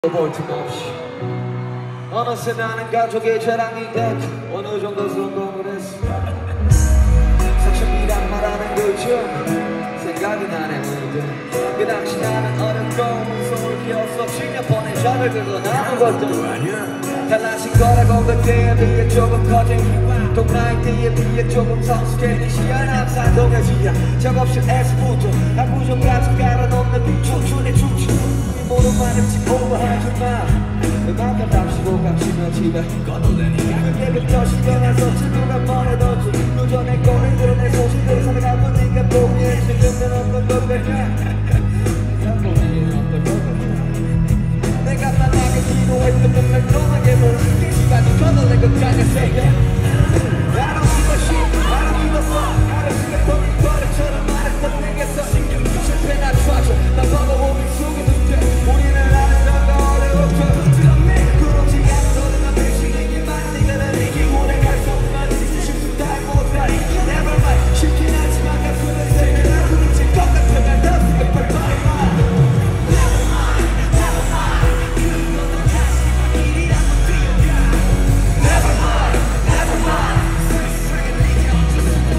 볼 틈 없이 어느새 나는 가족의 자랑이 됐고 어느 정도 성공을 했어. 사춘기란 말하는 거죠. 생각이 나네 문득 그 당시 나는 어렵고 무서울 게 없어 7년 번의 잡을 긁어 아무것도 달라진 거라고 그때에 비해 조금 커진 동나이 때에 비해 조금 성숙해진 시간 항상 동해지야 작업실 S부터 학부정까지 깔아놓는 춤추네 춤추 모든 말을 찍고 하지마 음악을 답시고 감시며 집에 꺼놓으니까 그게부터 신경해서 친구가 뭐래도 그 전에 꼬리들은 내 소식을 살아가고 네가 보기에 지금은 어떤 걸까 내가 만나게 기도했던 분명 너에게 모르는 시간이 거덜낸 것까지 세게 I don't give a shit, I don't give a fuck I don't give a fuck 버릇처럼 말했던 내게서 실패나 좌절 나 버거움이 속에서 우리는 아는 건가 어려웠죠 그렇지 않은 너는 배신이기 만들어낸 이 기분에 갈 수 없는 실수다 못하니 Never mind 쉽긴 하지만 가슴에 새겨나 부딪힐 것 같으면 더 크게 펄펄이 Never mind, never mind 너는 다시 일이라고 뛰어가 Never mind, never mind 세상에 네가 어쩌면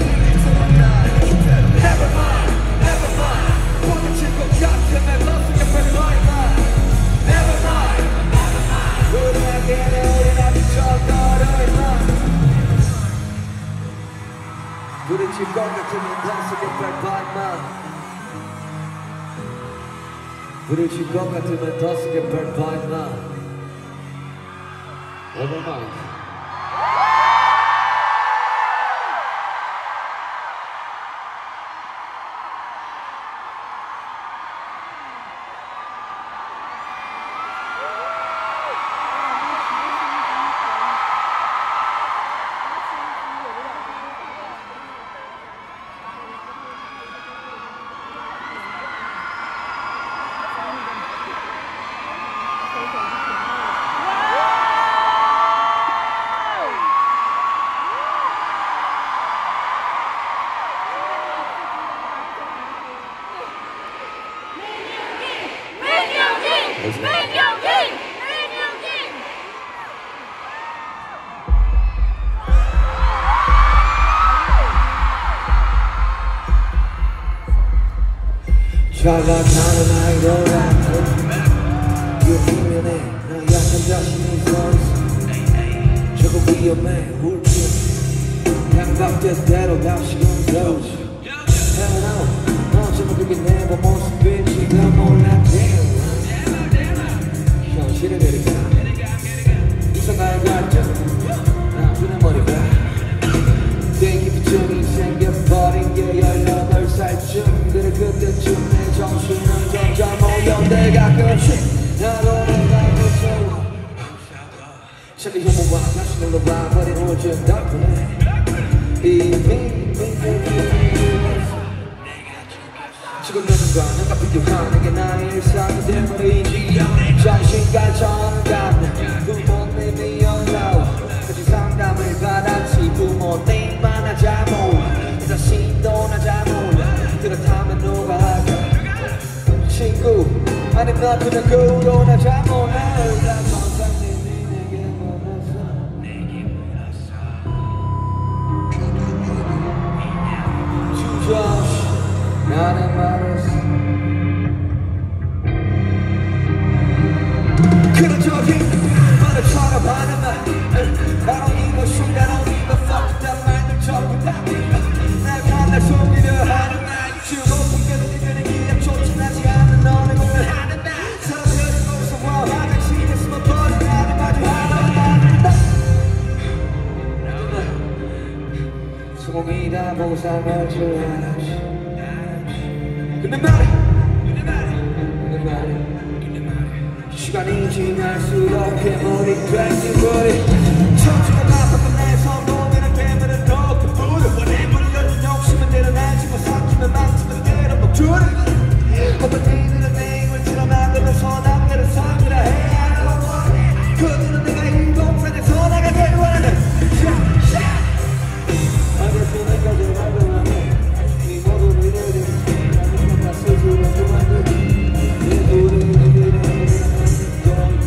Never mind, never mind 부딪힐 것 같으면 더 크게 펄펄이 Never mind, never mind 우리에게는 우린 아직 저거를 부딪힐 것 같으면 더 크게 펄펄이 부딪힐 것 같으면 더 크게 펄펄이 Never mind 잘나가는 아이돌한테 유기면에 나 약한 자신이 서있어 조금 위험해 울지 양박될 대로 다시금 세우지 Hell no 어쩌면 그게 내 모습일지도 몰랐대 현실의 내리가 이상한 갈증 나중에 머리가 땡기부증이 생겨버린 게 18살쯤 그래 그때쯤 내 정신은 점점 오염돼 가끔씩 나도 내가 무서워 자기 혐오와 다시 놀러와 버린 오줌 덕분에 이미 지금 누군가 내가 필요한 내게 나의 일상이 돼버리지 자신과 정감 부모님이 연락 같이 상담을 받았지 부모님 만나자고 자신도 나자고 그렇다면 누가 할까 친구 아니면 그냥 그로 나자고 나 선생님이 내게 물었어 주저없이 나는 말했어 그런 적이 말처럼 하는 말 I don't give a shit, I don't give a fuck 딴 말들 전부 다 내가 날 속이려 하는 날 즐겁게도 니들은 기억 쫓아나지 않는 너를 공연하는 날 사람들이 무서워 화장실에 숨어버린 나를 마주하는 날 소공이다 보상할 줄 알았지 근데 말해 시간이 지날수록 괴물이 되지 우리 청춘의 바쁘던 내 성공에는 괴물을 넣고 불을 원해 물려는 욕심은 내려내지 못 삼키면 망치면 때려 먹주를 어떤 이들은 내 입을 틀어 만들면서 남들을 상대라 해 그들은 내가 이 동산에서 나가길 원하는 어디서 내까지 발견하네 이 모든 일들이 나는 스스로 그만두기 내 도를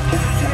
자